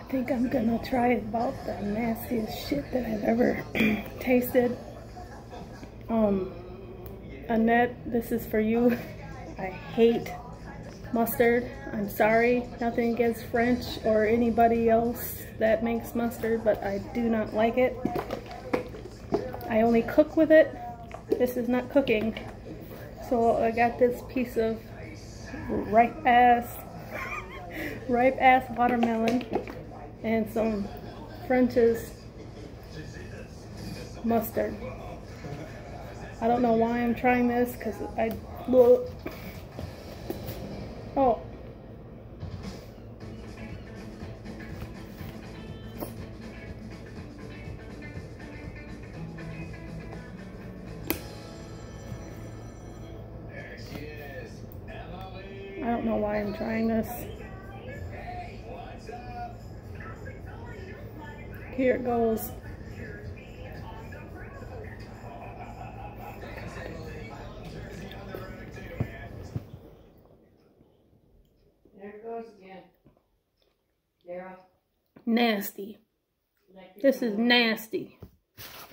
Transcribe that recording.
think I'm gonna try about the nastiest shit that I've ever tasted. Annette, this is for you. I hate mustard. I'm sorry, nothing against French or anybody else that makes mustard, but I do not like it. I only cook with it. This is not cooking. So I got this piece of ripe ass watermelon and some French's mustard. I don't know why I'm trying this, because oh. I don't know why I'm trying this. Here it goes. There it goes again. Daryl. Nasty. This is nasty.